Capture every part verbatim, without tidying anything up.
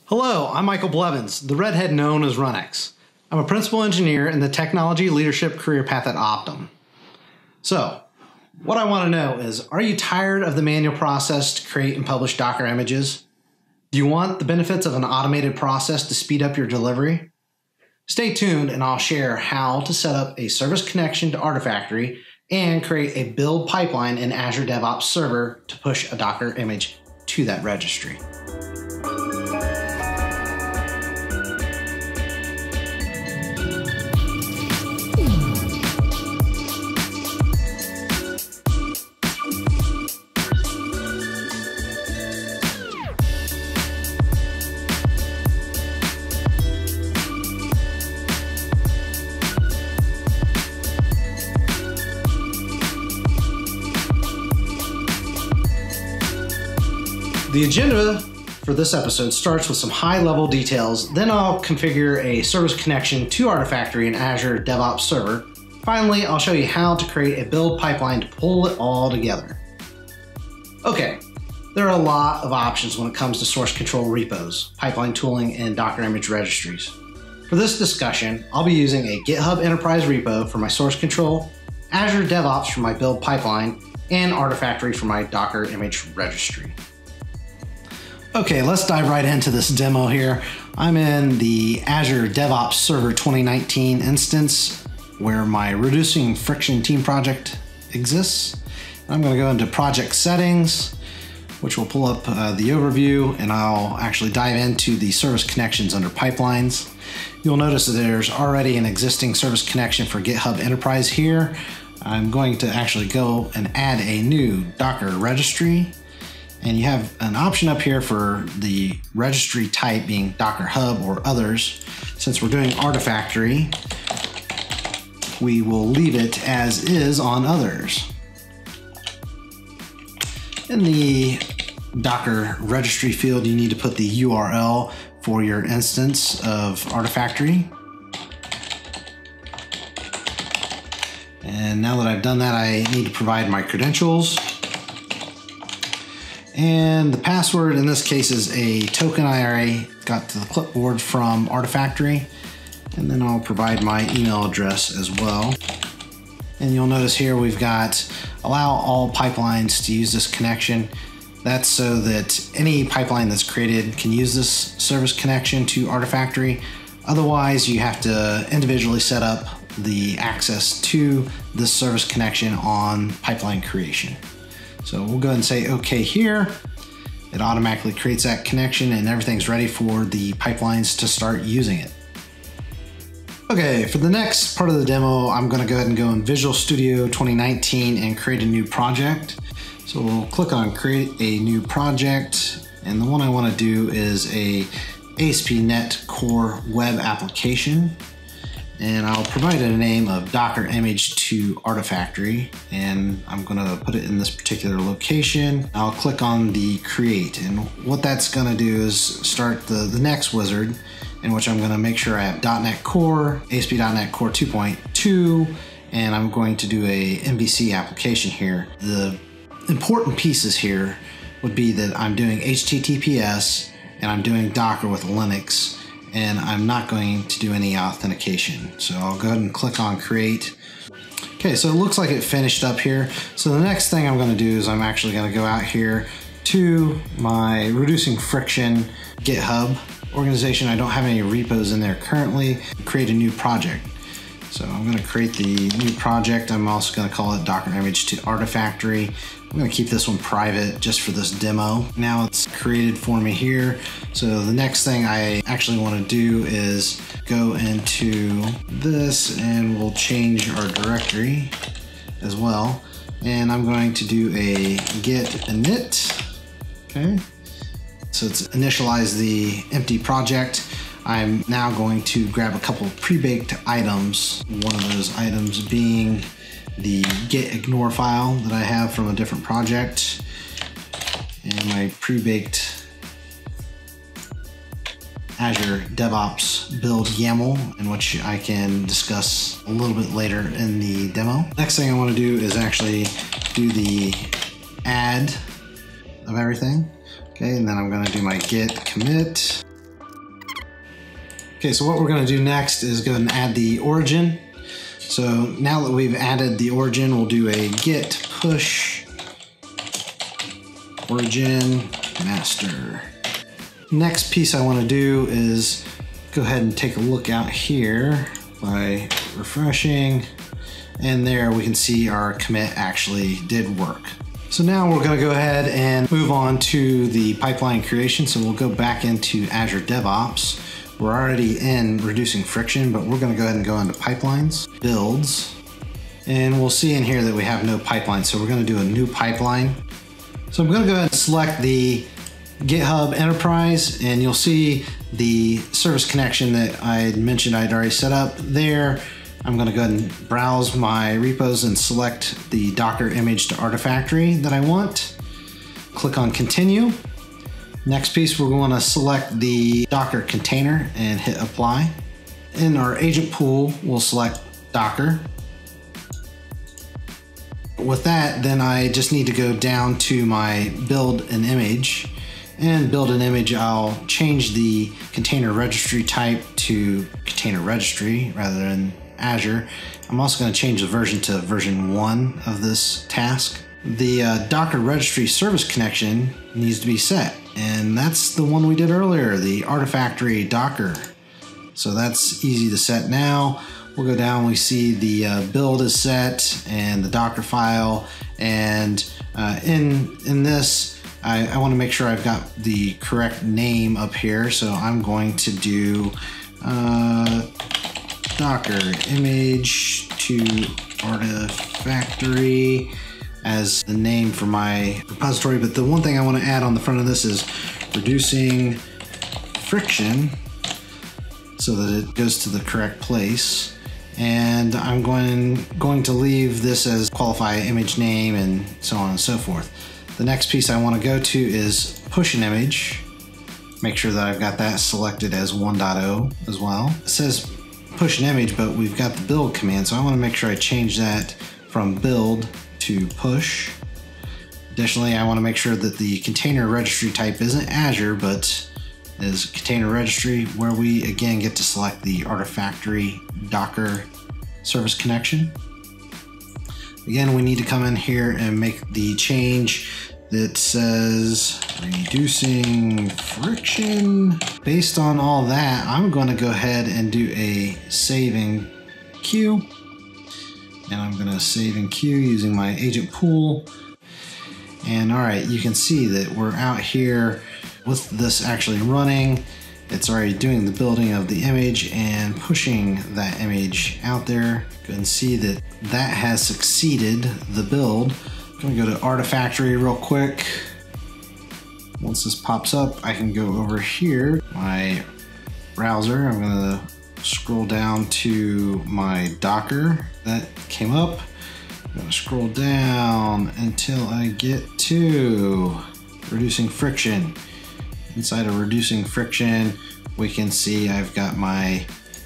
Hello, I'm Michael Blevins, the redhead known as RunnX. I'm a principal engineer in the technology leadership career path at Optum. So, what I want to know is, are you tired of the manual process to create and publish Docker images? Do you want the benefits of an automated process to speed up your delivery? Stay tuned and I'll share how to set up a service connection to Artifactory and create a build pipeline in Azure DevOps Server to push a Docker image to that registry. The agenda for this episode starts with some high-level details, then I'll configure a service connection to Artifactory in Azure DevOps Server. Finally, I'll show you how to create a build pipeline to pull it all together. Okay, there are a lot of options when it comes to source control repos, pipeline tooling, and Docker image registries. For this discussion, I'll be using a GitHub Enterprise repo for my source control, Azure DevOps for my build pipeline, and Artifactory for my Docker image registry. Okay, let's dive right into this demo here. I'm in the Azure DevOps Server twenty nineteen instance where my Reducing Friction team project exists. I'm going to go into project settings, which will pull up uh, the overview, and I'll actually dive into the service connections under pipelines. You'll notice that there's already an existing service connection for GitHub Enterprise here. I'm going to actually go and add a new Docker registry. And you have an option up here for the registry type being Docker Hub or others. Since we're doing Artifactory, we will leave it as is on others. In the Docker registry field, you need to put the U R L for your instance of Artifactory. And now that I've done that, I need to provide my credentials. And the password in this case is a token I already got to the clipboard from Artifactory. And then I'll provide my email address as well. And you'll notice here we've got allow all pipelines to use this connection. That's so that any pipeline that's created can use this service connection to Artifactory. Otherwise, you have to individually set up the access to this service connection on pipeline creation. So we'll go ahead and say OK here. It automatically creates that connection and everything's ready for the pipelines to start using it. Okay, for the next part of the demo, I'm going to go ahead and go in Visual Studio twenty nineteen and create a new project. So we'll click on Create a New Project, and the one I want to do is a A S P dot net Core Web Application. And I'll provide a name of Docker image to Artifactory, and I'm going to put it in this particular location. I'll click on the create, and what that's going to do is start the, the next wizard, in which I'm going to make sure I have .NET Core, A S P dot net Core two point two, and I'm going to do a M V C application here. The important pieces here would be that I'm doing H T T P S and I'm doing Docker with Linux. And I'm not going to do any authentication. So I'll go ahead and click on create. Okay, so it looks like it finished up here. So the next thing I'm going to do is I'm actually going to go out here to my Reducing Friction GitHub organization. I don't have any repos in there currently. Create a new project. So I'm going to create the new project. I'm also going to call it Docker image to Artifactory. I'm going to keep this one private just for this demo. Now it's created for me here. So the next thing I actually want to do is go into this and we'll change our directory as well. And I'm going to do a git init. Okay. So it's initialize the empty project. I'm now going to grab a couple pre-baked items. One of those items being the git ignore file that I have from a different project, and my pre-baked Azure DevOps build YAML, in which I can discuss a little bit later in the demo. Next thing I want to do is actually do the add of everything. Okay, and then I'm going to do my git commit. Okay, so what we're going to do next is go ahead and add the origin. So now that we've added the origin, we'll do a git push origin master. Next piece I want to do is go ahead and take a look out here by refreshing, and there we can see our commit actually did work. So now we're going to go ahead and move on to the pipeline creation. So we'll go back into Azure DevOps. We're already in reducing friction, but we're going to go ahead and go into pipelines, builds, and we'll see in here that we have no pipeline. So we're going to do a new pipeline. So I'm going to go ahead and select the GitHub Enterprise, and you'll see the service connection that I had mentioned I'd already set up there. I'm going to go ahead and browse my repos and select the Docker image to Artifactory that I want. Click on continue. Next piece, we're going to select the Docker container and hit apply. In our agent pool, we'll select Docker. With that, then I just need to go down to my build an image. And build an image, I'll change the container registry type to container registry rather than Azure. I'm also going to change the version to version one of this task. The uh, Docker registry service connection needs to be set, and that's the one we did earlier, the Artifactory Docker. So that's easy to set now. We'll go down, we see the uh, build is set and the Docker file, and uh, in, in this, I, I want to make sure I've got the correct name up here, so I'm going to do uh, Docker image to Artifactory as the name for my repository. But the one thing I want to add on the front of this is reducing friction so that it goes to the correct place. And I'm going, going to leave this as qualify image name and so on and so forth. The next piece I want to go to is push an image. Make sure that I've got that selected as one point oh as well. It says push an image, but we've got the build command, so I want to make sure I change that from build to push. Additionally, I want to make sure that the container registry type isn't Azure, but is container registry, where we again get to select the Artifactory Docker service connection. Again, we need to come in here and make the change that says reducing friction. Based on all that, I'm going to go ahead and do a save in queue. And I'm going to save in queue using my agent pool. And all right, you can see that we're out here with this actually running. It's already doing the building of the image and pushing that image out there. You can see that that has succeeded the build. I'm gonna go to Artifactory real quick. Once this pops up, I can go over here, my browser. I'm gonna scroll down to my Docker. That came up. I'm gonna scroll down until I get to reducing friction. Inside of reducing friction, we can see I've got my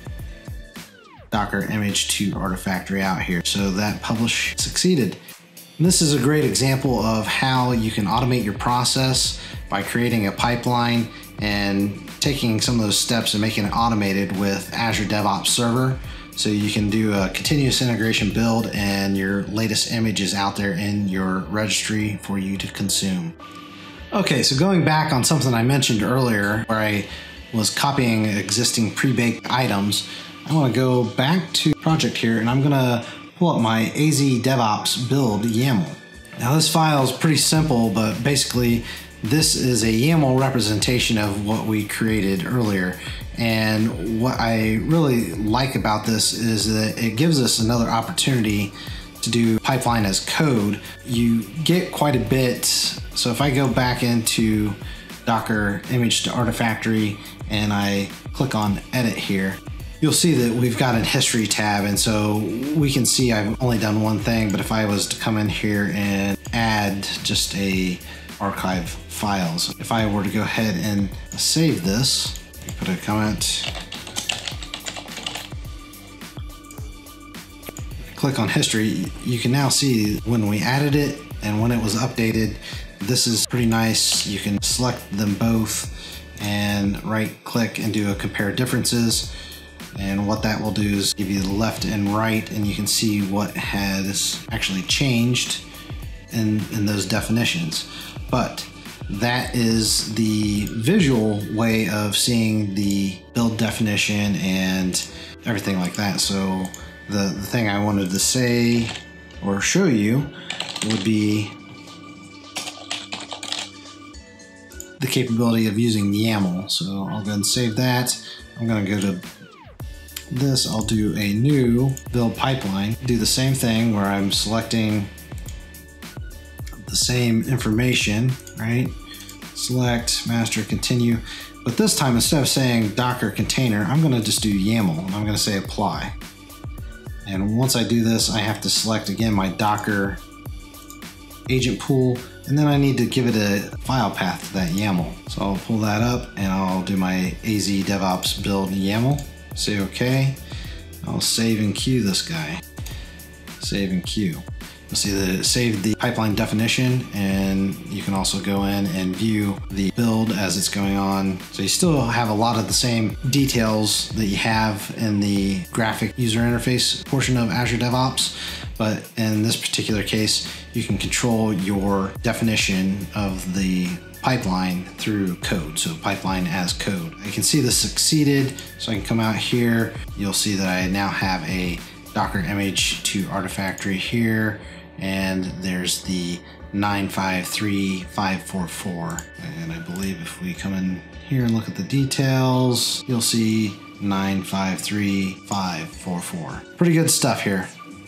Docker image to Artifactory out here. So that publish succeeded. And this is a great example of how you can automate your process by creating a pipeline and taking some of those steps and making it automated with Azure DevOps Server. So you can do a continuous integration build and your latest image is out there in your registry for you to consume. Okay, so going back on something I mentioned earlier where I was copying existing pre-baked items, I want to go back to project here and I'm going to pull up my A Z DevOps build YAML. Now this file is pretty simple, but basically this is a YAML representation of what we created earlier. And what I really like about this is that it gives us another opportunity to do pipeline as code. You get quite a bit. So if I go back into Docker image to Artifactory and I click on edit here, you'll see that we've got a history tab. And so we can see I've only done one thing, but if I was to come in here and add just a archive files, if I were to go ahead and save this, put a comment, click on history, you can now see when we added it and when it was updated. This is pretty nice. You can select them both and right click and do a compare differences. And what that will do is give you the left and right, and you can see what has actually changed in, in those definitions. But that is the visual way of seeing the build definition and everything like that. So the, the thing I wanted to say or show you would be the capability of using YAML. So I'll go ahead and save that. I'm going to go to this. I'll do a new build pipeline. Do the same thing where I'm selecting the same information, right? Select, master, continue. But this time, instead of saying Docker container, I'm going to just do YAML, and I'm going to say apply. And once I do this, I have to select again my Docker agent pool, and then I need to give it a file path to that YAML. So I'll pull that up and I'll do my A Z DevOps build YAML. Say OK. I'll save and queue this guy. Save and queue. You'll see that it saved the pipeline definition, and you can also go in and view the build as it's going on. So you still have a lot of the same details that you have in the graphic user interface portion of Azure DevOps, but in this particular case, you can control your definition of the pipeline through code. So pipeline as code. I can see this succeeded, so I can come out here. You'll see that I now have a Docker image to Artifactory here, and there's the nine five three five four four. And I believe if we come in here and look at the details, you'll see nine five three five four four. Pretty good stuff here.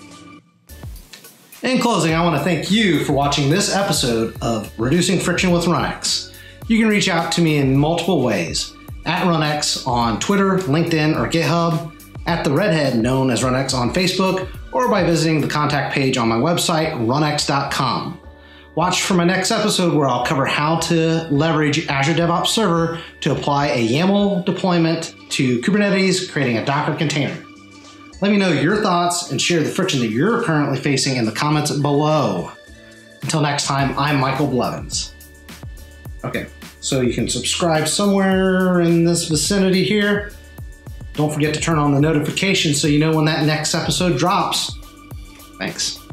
In closing, I want to thank you for watching this episode of Reducing Friction with RunnX. You can reach out to me in multiple ways. At RunnX on Twitter, LinkedIn, or GitHub, at the Redhead known as RunnX on Facebook, or by visiting the contact page on my website, runx dot com. Watch for my next episode where I'll cover how to leverage Azure DevOps Server to apply a YAML deployment to Kubernetes, creating a Docker container. Let me know your thoughts and share the friction that you're currently facing in the comments below. Until next time, I'm Michael Blevins. Okay, so you can subscribe somewhere in this vicinity here. Don't forget to turn on the notifications so you know when that next episode drops. Thanks.